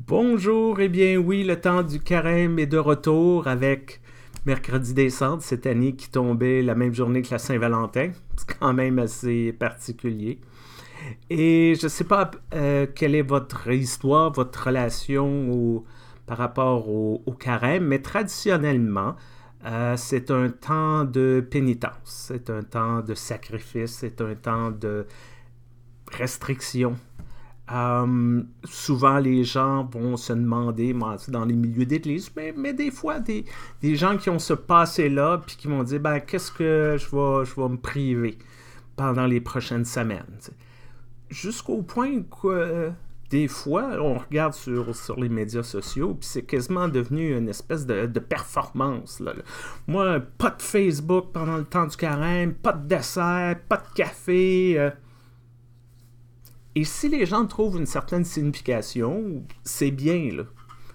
Bonjour, eh bien oui, le temps du carême est de retour avec mercredi des Cendres cette année qui tombait la même journée que la Saint-Valentin. C'est quand même assez particulier. Et je ne sais pas quelle est votre histoire, votre relation par rapport au carême, mais traditionnellement, c'est un temps de pénitence, c'est un temps de sacrifice, c'est un temps de restriction. Souvent, les gens vont se demander, dans les milieux d'église, mais des fois, des gens qui ont ce passé-là, puis qui vont dire, ben, qu'est-ce que je vais me priver pendant les prochaines semaines? T'sais. Jusqu'au point que, des fois, on regarde sur les médias sociaux, puis c'est quasiment devenu une espèce de performance. Là. Moi, pas de Facebook pendant le temps du carême, pas de dessert, pas de café. Et si les gens trouvent une certaine signification, c'est bien, là.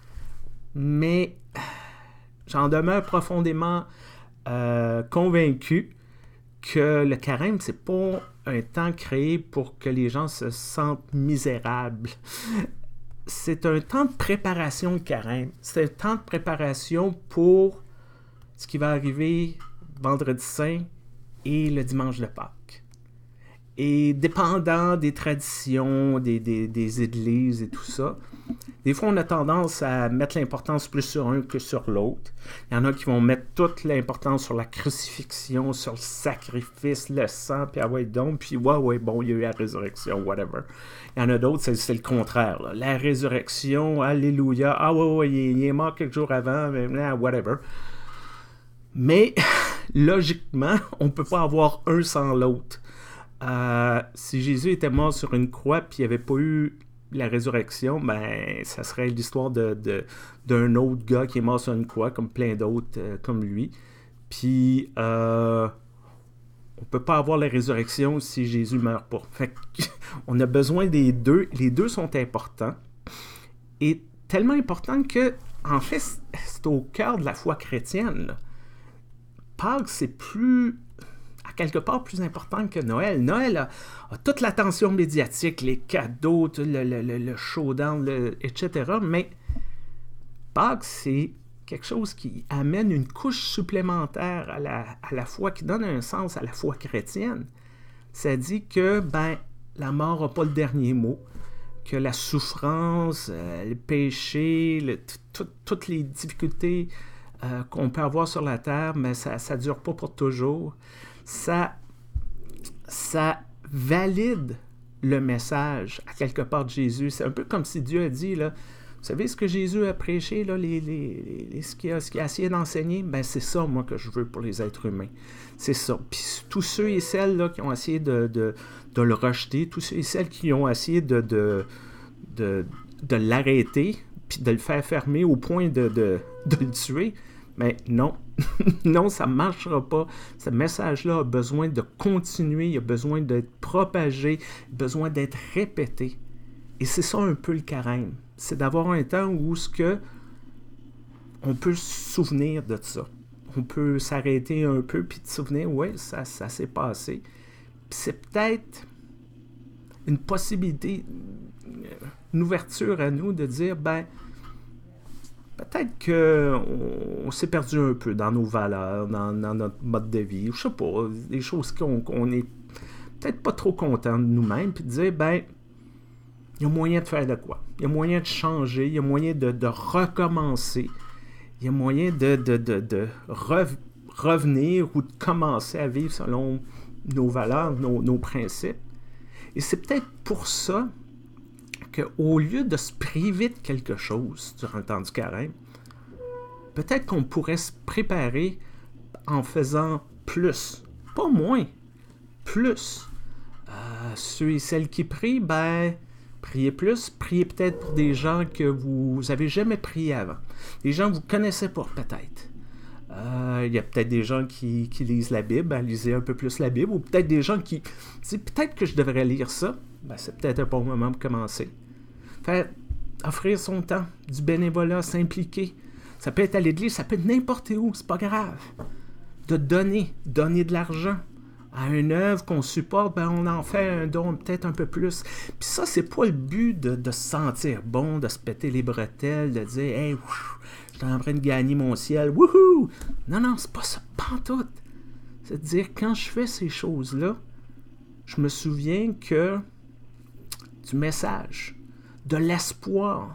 Mais j'en demeure profondément convaincu que le carême, c'est pas un temps créé pour que les gens se sentent misérables. C'est un temps de préparation, le carême. C'est un temps de préparation pour ce qui va arriver vendredi saint et le dimanche de Pâques. Et dépendant des traditions, des églises et tout ça, des fois on a tendance à mettre l'importance plus sur un que sur l'autre. Il y en a qui vont mettre toute l'importance sur la crucifixion, sur le sacrifice, le sang, puis ah ouais donc, puis ouais, bon, il y a eu la résurrection, whatever. Il y en a d'autres, c'est le contraire. Là. La résurrection, alléluia, ah ouais, il est mort quelques jours avant, mais whatever. Mais logiquement, on ne peut pas avoir un sans l'autre. Si Jésus était mort sur une croix puis il n'y avait pas eu la résurrection, ben ça serait l'histoire d'un autre gars qui est mort sur une croix, comme plein d'autres comme lui. Puis on peut pas avoir la résurrection si Jésus meurt pas. Fait on a besoin des deux. Les deux sont importants. Et tellement importants que, en fait, c'est au cœur de la foi chrétienne. Là. Pâques, c'est plus... à quelque part plus important que Noël. Noël a toute l'attention médiatique, les cadeaux, le showdown, etc. Mais Pâques, c'est quelque chose qui amène une couche supplémentaire à la foi, qui donne un sens à la foi chrétienne. Ça dit que la mort n'a pas le dernier mot, que la souffrance, le péché, toutes les difficultés qu'on peut avoir sur la terre, mais ça ne dure pas pour toujours. Ça valide le message à quelque part de Jésus. C'est un peu comme si Dieu a dit, là, vous savez ce que Jésus a prêché, là, ce qu'il a essayé d'enseigner? Ben, c'est ça, moi, que je veux pour les êtres humains. C'est ça. Puis tous ceux et celles là, qui ont essayé de le rejeter, tous ceux et celles qui ont essayé de l'arrêter, puis de le faire fermer au point de le tuer, mais non, non, ça ne marchera pas. Ce message-là a besoin de continuer, il a besoin d'être propagé, il a besoin d'être répété. Et c'est ça un peu le carême. C'est d'avoir un temps où on peut se souvenir de ça. On peut s'arrêter un peu puis se souvenir, ouais, ça s'est passé. Puis c'est peut-être une possibilité, une ouverture à nous de dire, peut-être qu'on s'est perdu un peu dans nos valeurs, dans notre mode de vie. Je sais pas, des choses qu'on est peut-être pas trop content de nous-mêmes, puis de dire, il y a moyen de faire de quoi? Il y a moyen de changer, il y a moyen de recommencer, il y a moyen de revenir ou de commencer à vivre selon nos valeurs, nos principes. Et c'est peut-être pour ça qu'au lieu de se priver de quelque chose durant le temps du carême, peut-être qu'on pourrait se préparer en faisant plus, pas moins, plus. Ceux et celles qui prient, priez plus, priez peut-être pour des gens que vous n'avez jamais prié avant, des gens que vous ne connaissez pas peut-être. Il y a peut-être des gens qui lisent la Bible, lisez un peu plus la Bible, ou peut-être des gens qui disent peut-être que je devrais lire ça. C'est peut-être un bon moment pour commencer. Faire offrir son temps, du bénévolat, s'impliquer. Ça peut être à l'église, ça peut être n'importe où, c'est pas grave. De donner de l'argent. à une œuvre qu'on supporte, ben on en fait un don peut-être un peu plus. Puis ça, c'est pas le but de se sentir bon, de se péter les bretelles, de dire « Hey, je suis en train de gagner mon ciel, wouhou! » Non, c'est pas ça, pas en tout. C'est de dire, quand je fais ces choses-là, je me souviens que du message, de l'espoir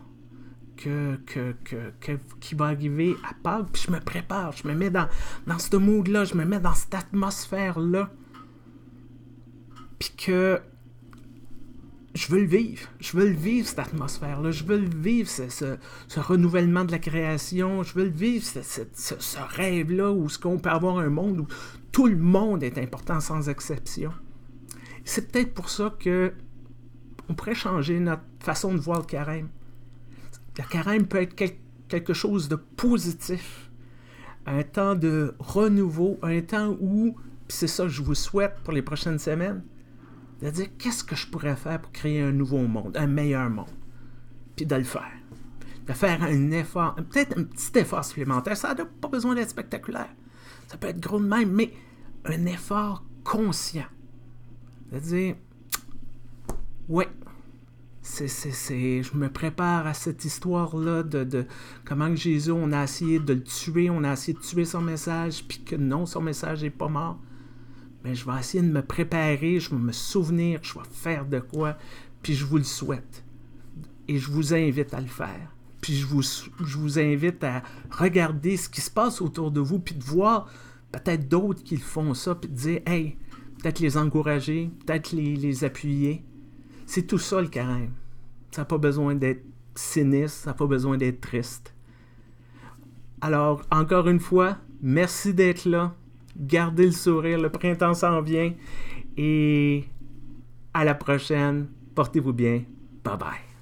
qui va arriver à Pâques, puis je me prépare, je me mets dans ce mood-là, je me mets dans cette atmosphère-là, puis que je veux le vivre cette atmosphère-là, je veux le vivre, ce renouvellement de la création, je veux le vivre, ce rêve-là, où ce qu'on peut avoir un monde où tout le monde est important sans exception. C'est peut-être pour ça que on pourrait changer notre façon de voir le carême. Le carême peut être quelque chose de positif, un temps de renouveau, un temps où, puis c'est ça que je vous souhaite pour les prochaines semaines, de dire qu'est-ce que je pourrais faire pour créer un nouveau monde, un meilleur monde, puis de le faire. De faire un effort, peut-être un petit effort supplémentaire, ça n'a pas besoin d'être spectaculaire, ça peut être gros de même, mais un effort conscient. De dire, ouais, je me prépare à cette histoire-là de comment que Jésus, on a essayé de le tuer, on a essayé de tuer son message, puis que non, son message n'est pas mort. Mais je vais essayer de me préparer, je vais me souvenir, je vais faire de quoi, puis je vous le souhaite. Et je vous invite à le faire. Puis je vous invite à regarder ce qui se passe autour de vous, puis de voir peut-être d'autres qui font ça, puis de dire, hey, peut-être les encourager, peut-être les appuyer. C'est tout ça le carême. Ça n'a pas besoin d'être sinistre, ça n'a pas besoin d'être triste. Alors, encore une fois, merci d'être là. Gardez le sourire, le printemps s'en vient. Et à la prochaine. Portez-vous bien. Bye bye.